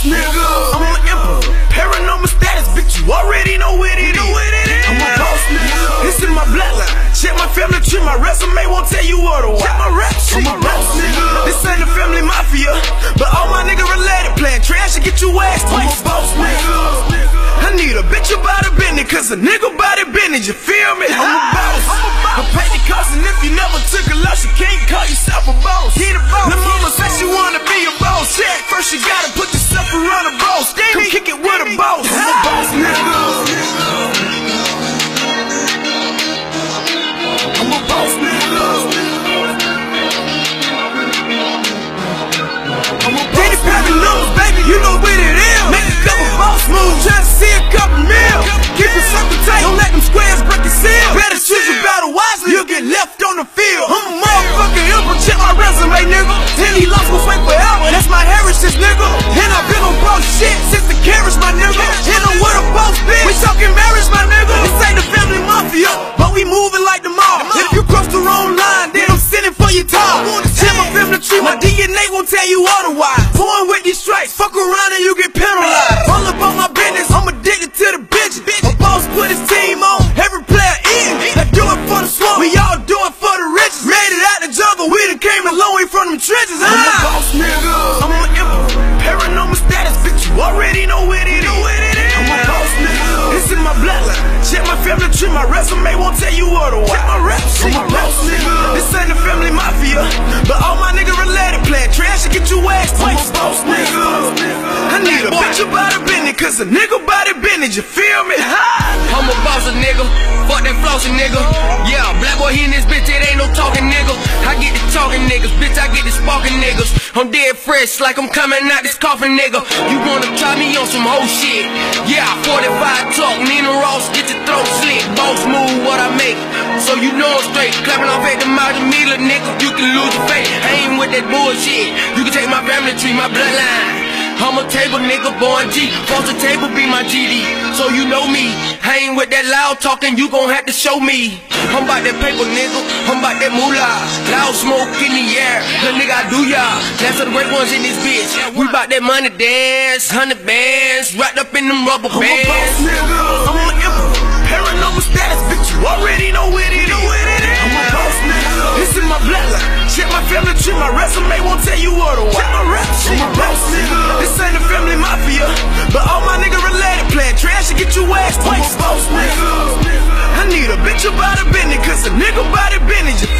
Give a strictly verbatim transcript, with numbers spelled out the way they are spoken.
nigga. I'm an emperor, paranormal status, bitch. You already know what it is. I'm a boss nigga. It's in my bloodline. Check my family tree, my resume won't tell you otherwise. Check my rap sheet. I'm a boss nigga. This ain't a family mafia, but all my niggas related. Playing trash to get you ass twice. I'm a boss nigga. I need a bitch about a business, cause a nigga about it business, you feel me? I'm a boss. I pay the cost, and if you never took a loss, you can't call yourself a boss. He the boss. The mama said she wanna be a boss. Check. First you gotta put yourself around a boss. Come kick it with a boss. I'm a boss nigga. I'm a boss nigga. I'm a boss nigga. Baby, you know what it is. Make a couple boss moves, try to see a couple mil. Keep it circle tight, don't let them squares break your seal. Better choose your battle wisely, you'll get left on the field. I'm a motherfucking emperor, check my resume, nigga. Ten he lost will wait forever, that's my heritage, nigga. And I've been on boss shit since the carriage, my nigga. And I'm with a boss bitch, we talking marriage, my nigga. This ain't the family mafia, but we moving like the mob. If you cross the wrong line, then I'm sending for your top. Check my family tree, my D N A won't tell you otherwise. Pouring with these strikes, fuck around and you get penalized. All up on my business, I'm addicted to the bitches. A boss put his team on, every player in. I do it for the swamp, we all do it for the riches. Made it out the jungle, we done came a long way from them trenches. I'm a boss nigga, I'm an emperor, paranormal status, bitch. You already know what it is. I'm a boss nigga, it's in my bloodline. Check my family tree, my resume won't tell you otherwise. Check my rap sheet. I'm a boss nigga. This ain't a family mafia, but all my niggas related. Playing trash to get you ass twice. I'm a boss nigga. I need a bitch about a business, cause a nigga about it business, you feel me? Ha! I'm a boss nigga, fuck that flossing nigga. Yeah, black boy he in this bitch, it ain't no talking nigga. I get the talking niggas, bitch, I get the sparking niggas. I'm dead fresh like I'm coming out this coffin nigga. You wanna try me on some whole shit? Yeah, forty-five talk, Nina Ross, get your throat slit. Boss move what I make, so you know I'm straight. Clapping off at the mouth of me, little nigga, you can lose your faith. I ain't with that bullshit, you can take my family tree, my bloodline. I'm a table nigga, born G. Force the table be my G D, so you know me. I ain't with that loud talking, you gon' have to show me. I'm about that paper nigga, I'm about that moolah. Loud smoke in the air, the nigga I do ya. That's the great ones in this bitch. We bout that money dance, hundred bands, wrapped up in them rubber bands. I'm a boss nigga, I'm an emperor, paranormal status, bitch. You already know what it is. I'm a boss nigga, it's in my bloodline. Check my family tree, my resume won't tell you otherwise. Check my rap sheet. I'm a boss nigga. This ain't a family mafia, but all my niggas related. Playing trash to get you ass twice. I'm a boss nigga. I need a bitch about a business, cause a nigga about it business.